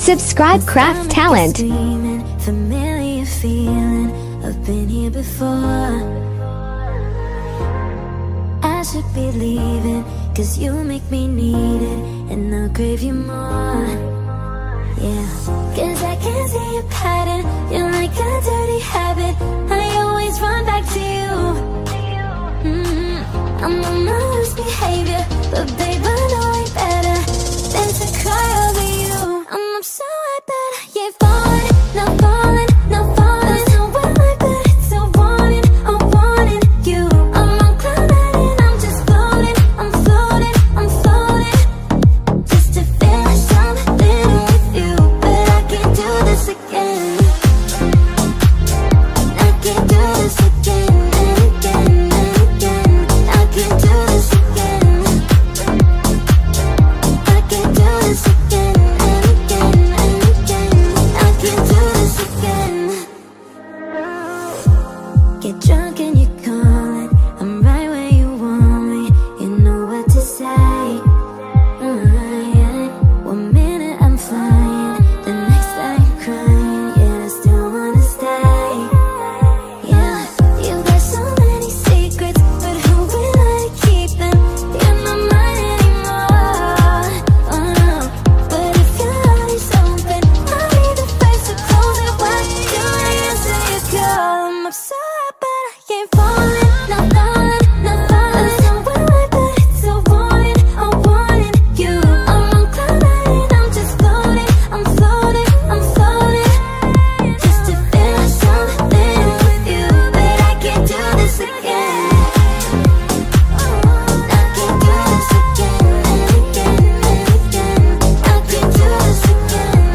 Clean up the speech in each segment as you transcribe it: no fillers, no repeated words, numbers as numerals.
Subscribe Craft Talent. Familiar feeling, I've been here before. I should be leaving, cause you make me need it, and I'll crave you more. Yeah, cause I can see a pattern, you're like a dirty habit, I always run back to you. I'm on my worst behavior, but babe, I know I'm better than to cry over you. I'm so bad, yeah, falling, not falling, not falling. So well, I bet it's so wanting, I'm wanting you. I'm on cloud nine and I'm just floating, I'm floating, I'm floating, just to feel something with you. But I can't do this again, I can't do this again and again and again. I can't do this again, I can't do this again and again and again. I can't do this again. Get drunk and you're calling, I'm right where you want me, you know what to say. Yeah. 1 minute I'm flying, the next I'm crying, yeah, I still wanna stay. Yeah, you got so many secrets, but who will I keep them in my mind anymore? Oh no, but if your heart is open, I'll be the first to close it. Why do I answer your call? I'm upset, but I can't falling, not falling, not falling. So well, I bet it's so wanting, I'm wanting you. I'm on cloud nine and I'm just floating, I'm floating, I'm floating, just to feel something with you. But I can't do this again, I can't do this again and again and again. I can't do this again,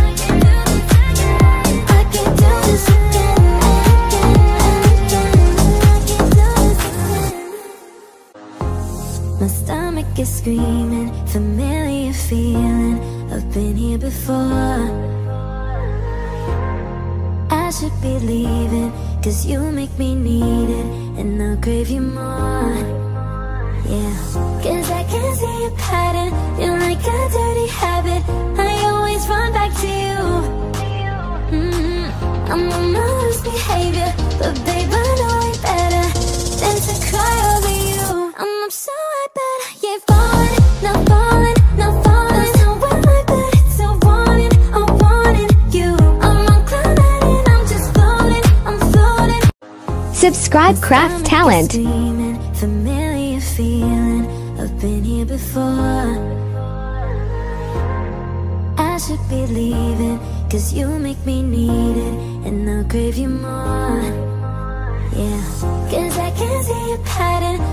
I can't do this again and again and again. My stomach is screaming, familiar feeling, I've been here before. I should be leaving, cause you make me need it, and I'll crave you more. Yeah, cause I can see a pattern, you're like a dirty habit, I always run back to you. I'm on my worst behavior, but babe, I know I'm better than to cry over you. I'm so bad, yeah, falling, not falling, not falling. So well, I bet it's so wanting, I'm wanting you. I'm on cloud nine and I'm just floating, I'm floating. Subscribe Craft Talent. Dreaming, familiar feeling, I've been here before. I should be leaving, cause you make me need it, and I'll crave you more. Yeah, cause I can see a pattern,